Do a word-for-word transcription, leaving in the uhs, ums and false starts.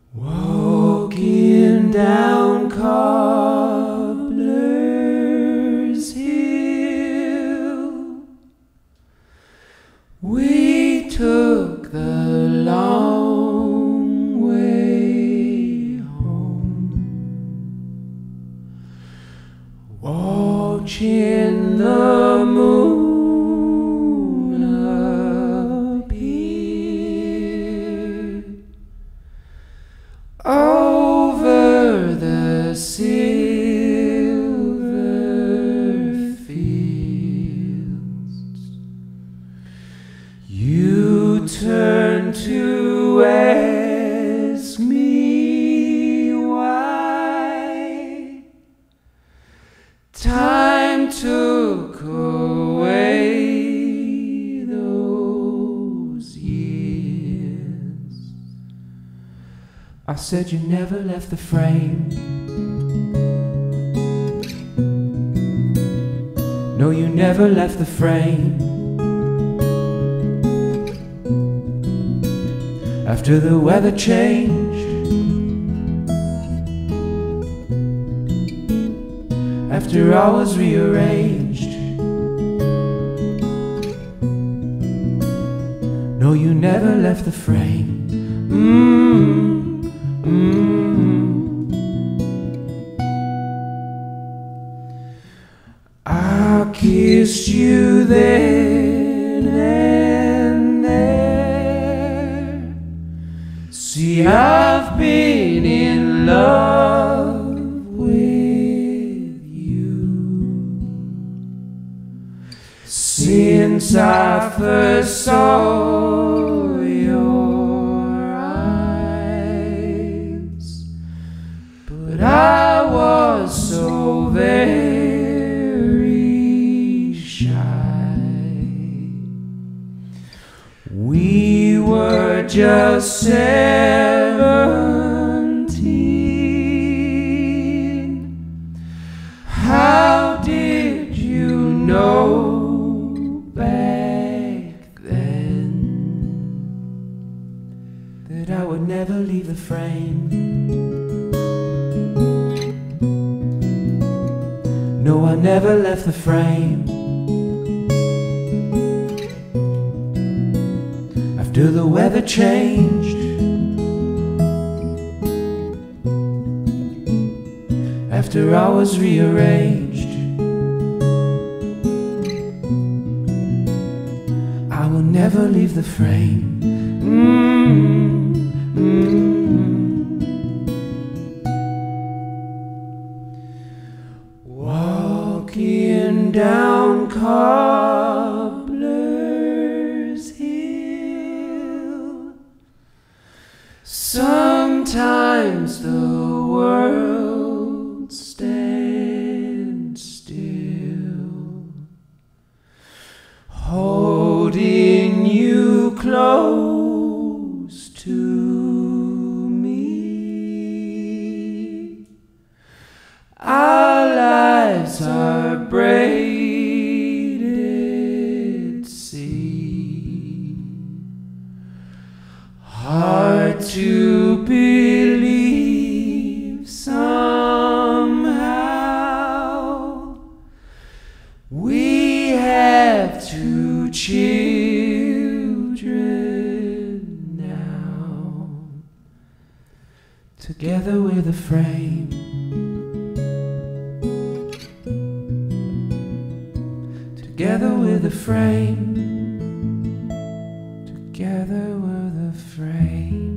Walking down Cobbler's Hill, we took the long way home, watching the moon appear over the silver fields. You turn to ask me why. Time took away those years. I said you never left the frame. No, you never left the frame. After the weather changed, after all was rearranged, no, you never left the frame. Mm, mm. I kissed you then and there. See, I've been in love with you since I first saw your eyes, but I was so very shy. We were just seventeen. How did you know back then that I would never leave the frame? No, I never left the frame. After the weather changed, after I was rearranged, I will never leave the frame. Mm, mm. Walking down Cobbler's Hill, sometimes the world stands still, holding you close to me. Our lives are braided sea, hard to believe somehow. We have two children now, together with a frame. Together with a frame. Together with a frame.